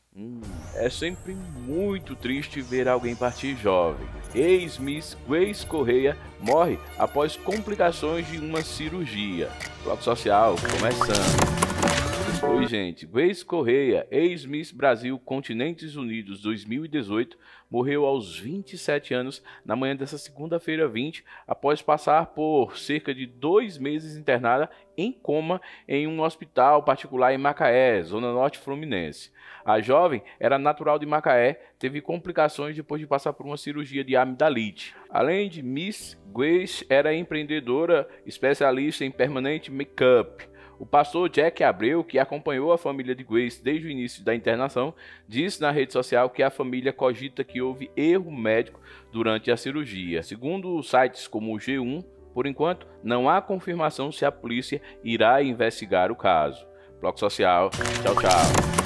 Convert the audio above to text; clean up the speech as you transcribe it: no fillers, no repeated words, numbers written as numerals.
É sempre muito triste ver alguém partir jovem. Ex-Miss Grace Correia morre após complicações de uma cirurgia. Bloco Social começando. Oi, gente. Grace Correia, ex-Miss Brasil Continentes Unidos 2018, morreu aos 27 anos na manhã dessa segunda-feira 20, após passar por cerca de 2 meses internada em coma em um hospital particular em Macaé, zona norte fluminense. A jovem era natural de Macaé, teve complicações depois de passar por uma cirurgia de amidalite. Além de Miss, Grace era empreendedora, especialista em permanente make-up. O pastor Jack Abreu, que acompanhou a família de Grace desde o início da internação, disse na rede social que a família cogita que houve erro médico durante a cirurgia. Segundo sites como o G1, por enquanto, não há confirmação se a polícia irá investigar o caso. Bloco Social, tchau, tchau.